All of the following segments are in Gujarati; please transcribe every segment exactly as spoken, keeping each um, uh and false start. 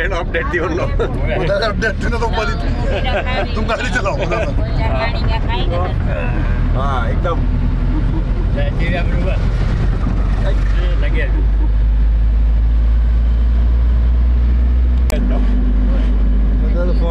ट्रेन अपडेट दियो नो उधर अपडेट देना तो ऊपर तुम गाड़ी चलाओ उधर हाँ एकदम tidak berubah lagi उधर फोन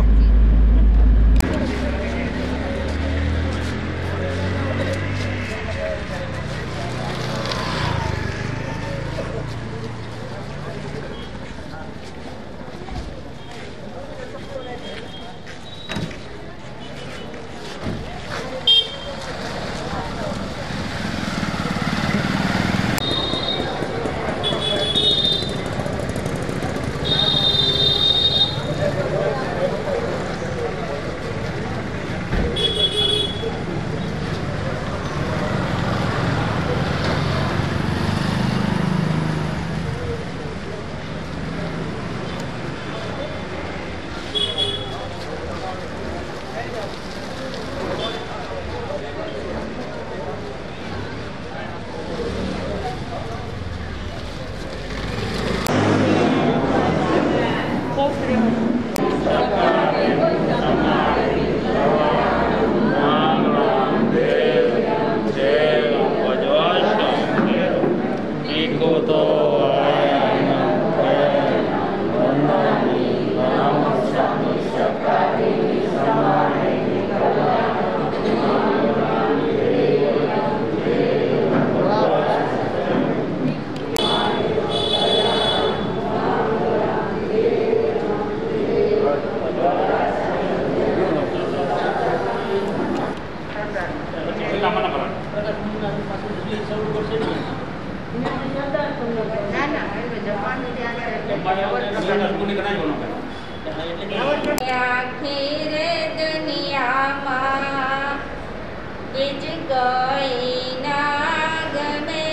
आखिर दुनिया मां बिच कोई ना गमे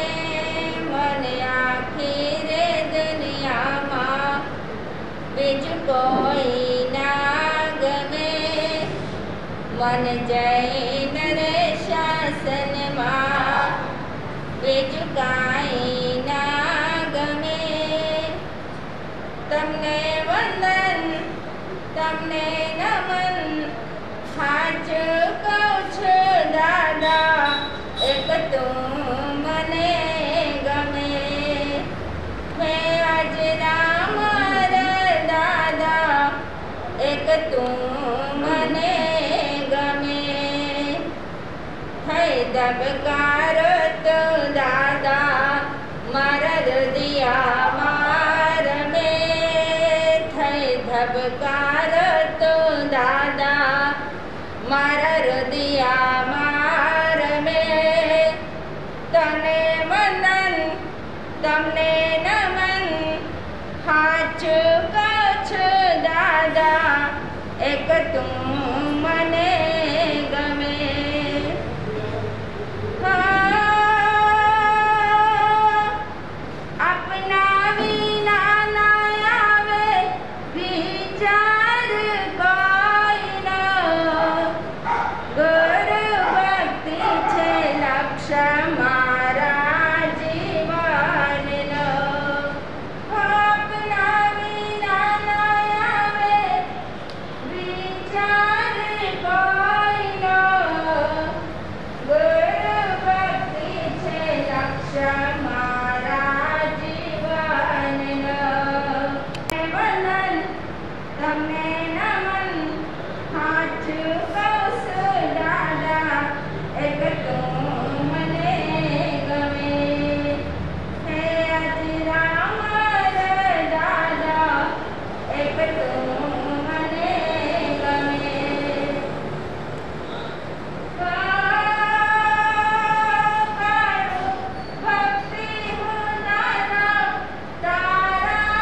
मन आखिर दुनिया मां बिच कोई ना गमे मन जैन रे शासन मां बिच काई ना गमे तमने वंदन तमने नमन हाथ कौछ दादा एक तुम मने गमे हे आज राम दादा एक तुम मने गमे है दबकार तो दादा मरद दिया मार में थे धबकार तो दादा मार दिया मार में तने मनन तमने नमन हाथ कछ दादा एक तुम मने गमे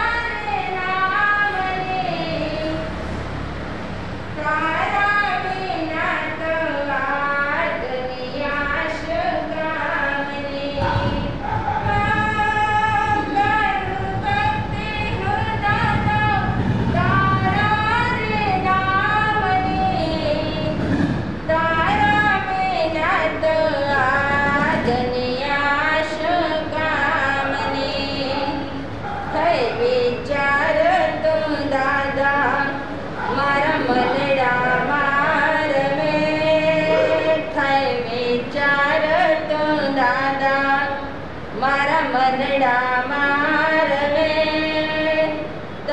Bye.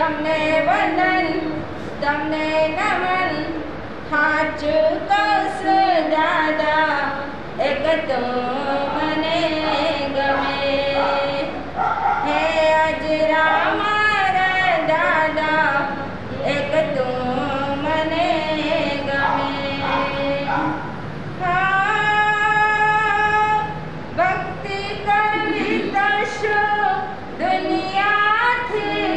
તમને વંદન તમને નમન સાચું કહું છું દાદા એક તો મને ગમે હે અજરા મારા દાદા એક તો મને ગમે હા ભક્તિ કરવી તો શું દુનિયાથી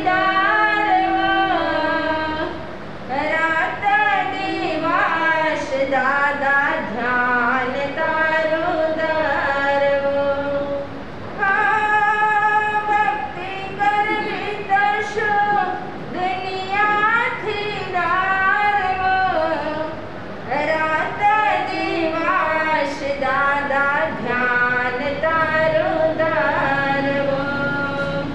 દારવા રાત દિવસ દાદા ધ્યાન તારું ધરવું હા ભક્તિ કરવી તો શું દુનિયાથી દારવું રાત દિવસ દાદા ધ્યાન તારું ધરવું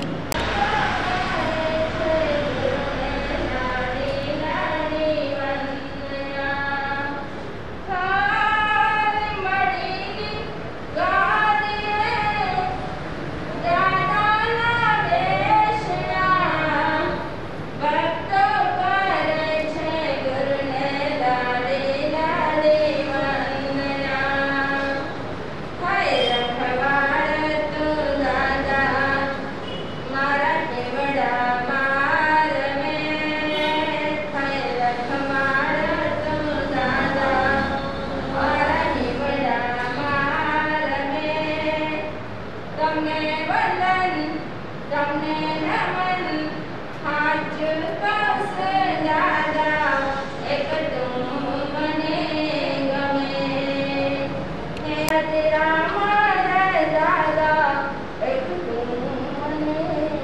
તમને વંદન તમને નમન સાચું કહું છું દાદા એક તું મને ગમે હે તેરા મારા દાદા એક તું મને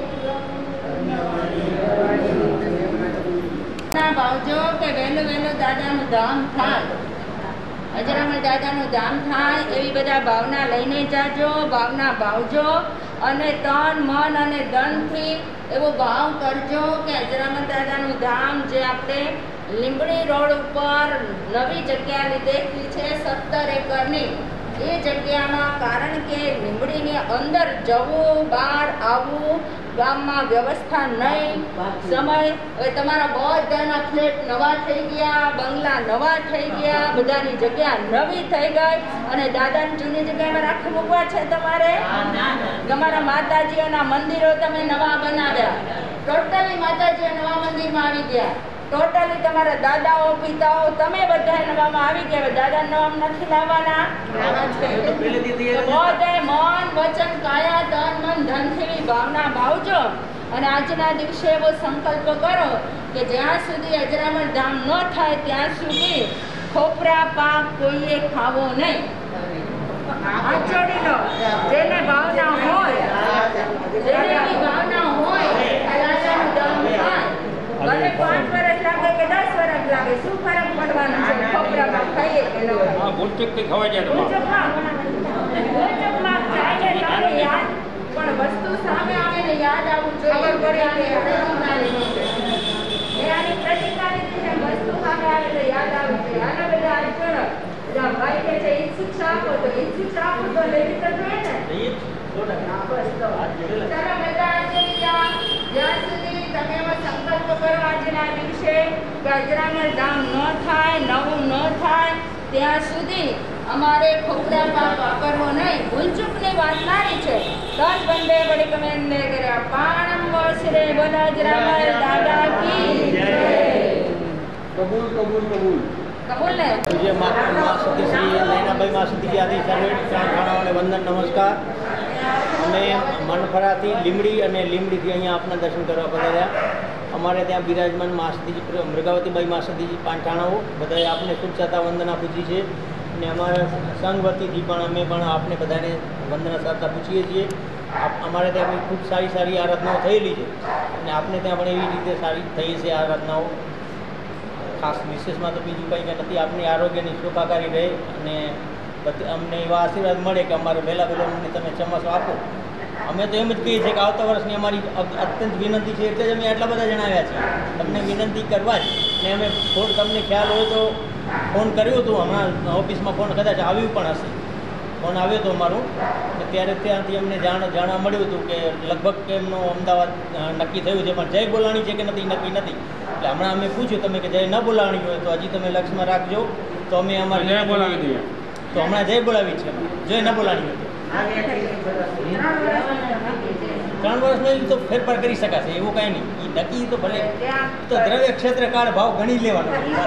ગમે ભાવજો કે વહેલું વહેલું દાદાનું ધામ થાય અજરામર દાદાનું ધામ થાય એવી બધા ભાવના લઈને જાજો ભાવના ભાવજો અને તન મન અને ધનથી એવો ભાવ કરજો કે અજરામર દાદાનું ધામ જે આપણે લીંબડી રોડ ઉપર નવી જગ્યા લીધેલી છે સત્તર એકરની એ જગ્યામાં કારણ કે લીંબડીની અંદર જવું બહાર આવવું ગામમાં વ્યવસ્થા નહીં સમય હવે તમારા બધાના ફ્લેટ નવા થઈ ગયા બંગલા નવા થઈ ગયા બધાની જગ્યા નવી થઈ ગઈ અને દાદાની જૂની જગ્યામાં રાખી મૂકવા છે તમારે તમારા માતાજીઓના મંદિરો તમે નવા બનાવ્યા ટોટલી માતાજીઓ નવા મંદિરમાં આવી ગયા ટોટલી તમારા દાદાઓ પિતાઓ તમે બધા નવામાં આવી ગયા દાદા નવામ નથી લાવવાના બધે મન વચન કાયા તન મન ધનથી ભાવના ભાવજો અને આજના દિવસે એવો સંકલ્પ કરો કે જ્યાં સુધી અજરામર ધામ ન થાય ત્યાં સુધી ખોપરા પાક કોઈએ ખાવો નહીં આચોડી લો જેને ભાવના હોય જેને ભાવના હોય દાદાનું ધામ થાય ભલે પાંચ વર્ષ લાગે કે દસ વર્ષ લાગે શું ફરક પડવાનો છે ખોપરામાં ખાઈએ કે ન હા ભૂલચૂકથી ખવાઈ જાય ભૂલચૂકમાં ખાઈએ તમને યાદ પણ વસ્તુ સામે આવે ને યાદ આવવું જોઈએ ખબર પડે આની પ્રતિકારી છે વસ્તુ સામે આવે તો યાદ આવવું જોઈએ આના બધા અડચણો બધા ભાઈ કે છે ઈચ્છા આપો તો ઈચ્છા આપો તો લેવી તો જોઈએ ને હા બસ તો ચાલો બધા આજે જ્યાં સુધી તમે એવો સંકલ્પ કરો આજના દિવસે કે અજરામર ધામ ન થાય નવું ન થાય ત્યાં સુધી અમારે ખોપરા પાક વાપરવો નહીં ભૂલચૂકની વાત નાની છે દસ બંદે વળી કમેન્ડ કર્યા પાણમ વસરે બોલ અજરામર દાદા કી જય કબૂલ કબૂલ કબૂલ કબૂલ ને પૂજ્ય મા સતીશ્રી નૈનાભાઈ મા સતીજી આદિ સર્વે ખાણાઓને વંદન નમસ્કાર અમે મનફરાથી લીમડી અને લીમડીથી અહીંયા આપના દર્શન કરવા પધાર્યા અમારે ત્યાં બિરાજમાન મા સતીજી મૃગાવતીબાઈ મા સતીજી પાંઠાણાઓ બધાએ આપને શુભ છતાં વંદના પૂછી છે અને અમારા સંઘ વતીથી પણ અમે પણ આપને બધાને વંદના છતાં પૂછીએ છીએ અમારે ત્યાં ખૂબ સારી સારી આરાધનાઓ થયેલી છે અને આપને ત્યાં પણ એવી રીતે સારી થઈ છે આરાધનાઓ ખાસ વિશેષમાં તો બીજું કંઈ કંઈ નથી આપની આરોગ્યની સુખાકારી રહે અને અમને એવા આશીર્વાદ મળે કે અમારે વહેલા વહેલા અમને તમે ચમચો આપો અમે તો એમ જ કહીએ છીએ કે આવતા વર્ષની અમારી અત્યંત વિનંતી છે એટલે જ અમે આટલા બધા જણાવ્યા છીએ તમને વિનંતી કરવા જ ને અમે થોડું તમને ખ્યાલ હોય તો ફોન કર્યો હતો હમણાં ઓફિસમાં ફોન કદાચ આવ્યું પણ હશે ફોન આવ્યો હતો અમારો કે ત્યારે ત્યાંથી અમને જાણ જાણવા મળ્યું હતું કે લગભગ કે એમનું અમદાવાદ અ, નક્કી થયું છે, પણ જય બોલાણી છે કે નથી નક્કી નથી. એટલે હમણાં અમે પૂછ્યું તમે કે જય ન બોલાણી હોય તો હજી તમે લક્ષમાં રાખજો, તો અમે અમારે જય બોલાવી દઈએ. તો હમણાં જય બોલાવી છે, જય ન બોલાણી હોય તો ત્રણ વર્ષનો તો ફેરફાર કરી શકાશે, એવું કાંઈ નહીં. એ નક્કી તો ભલે તો દ્રવ્ય ક્ષેત્ર કાળ ભાવ ગણી લેવાનો.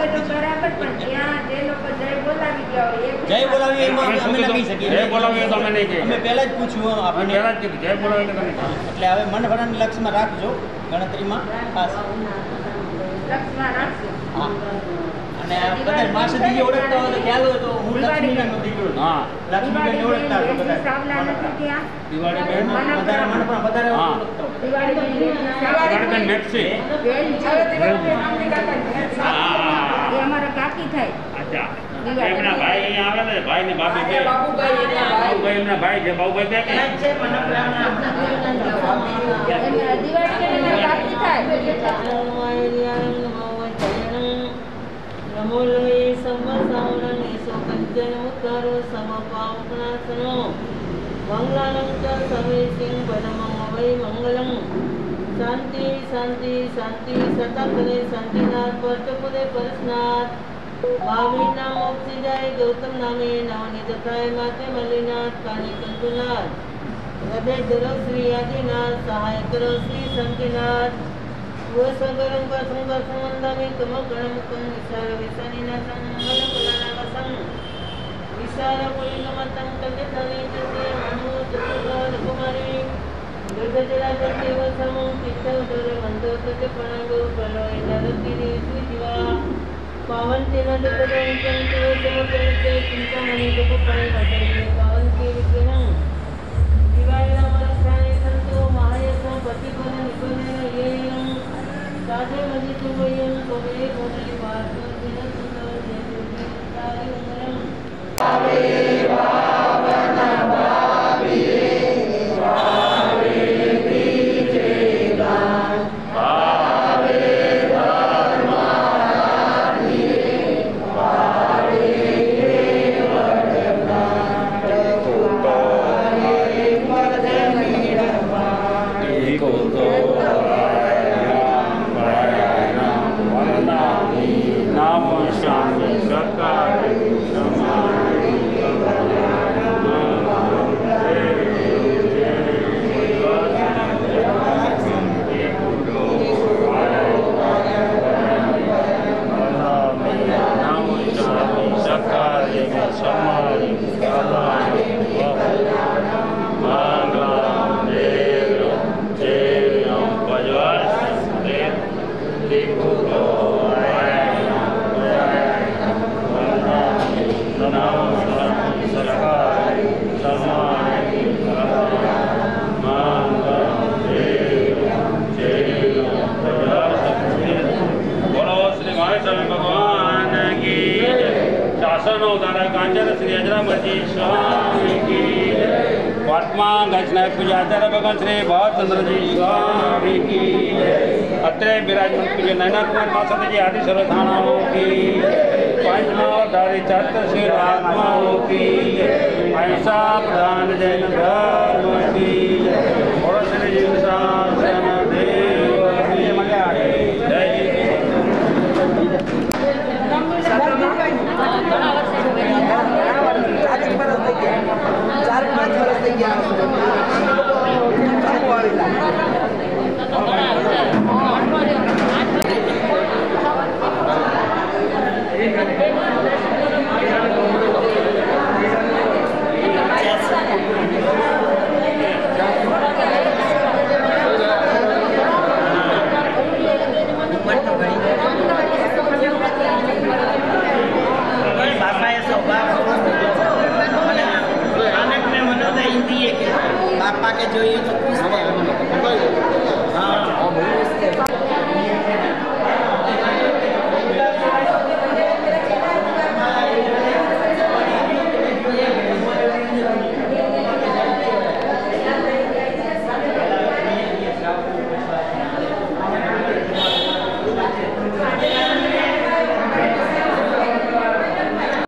જય બોલાવી એમાં અમે લખી શકીએ. જય બોલાવી તો અમે નહીં કહીએ. અમે પહેલા જ પૂછ્યું અમે આપણે, પહેલા જ કીધું જય બોલાવી તો નહીં. એટલે હવે મનફરાને લક્ષમાં રાખજો ગણતરીમાં ખાસ. હા, અને આ કદાચ મા સુધી ઓળખતા હોય તો ખ્યાલ હોય તો હું લક્ષ્મીબેનનો દીકરો છું. હા લક્ષ્મીબેન ઓળખતા હોય તો કદાચ દિવાળી બેન વધારે મનફરા વધારે હા. ઓળખતા હોય. દિવાળી બેન મેક્સી. એ અમારા કાકી થાય. અચ્છા એમના ભાઈ અહીંયા આવે ને ભાઈ ની ભાભી બે બાબુભાઈ એમના ભાઈ છે બાબુભાઈ બે કે એમના દિવાળી એમના કાકી થાય. શાંતિ શાંતિ શાંતિ સતાકલે શાંતિનાથ પરચપુદે પરસનાથ મહાવીર નામ ઓપસિજાય ગૌતમ નામે નવનીત થાય માતે મલ્લીનાથ કાની કંકુનાથ હૃદય ધરો શ્રી આદિનાથ સહાય કરો શ્રી શંકીનાથ વસગરમ કસમ કસમ વંદામી તમ ગણમુકમ વિશાળ વિશાનીનાથમ મંગલ કુલાનાવસમ વિશાળ પુલિંગમતમ તગે ધને જતે મનુ ચતુર્ગોલ કુમારી દુર્ગજરાજદેવસમ પિત્તોદરે વંદો તતે પ્રણગો પ્રલય નરતિની સુજીવા પાવન તેન દુર્ગદં કંતો સમકૃતે ચિંતામણી ગોપાય વટે પાવન કે વિઘ્નં દિવાળીના મનસ્થાને સંતો મહાયસ પતિકોન નિકોને યેયં સાધે મજિતુ વયં કવે કોને વાતો દિન સુંદર જય દુર્ગે તારે ઉમરં આવે પાવન ભાવીએ पूजाचार्य भगवान श्री भावचंद्र जी स्वामी की अत्रे विराजमान पूज्य नैना कुमार पार्षद जी आदि सर्वधानाओं की पंचमोधारी छत्र श्री आत्माओं की अहिंसा प्रधान जैन धर्म की और श्री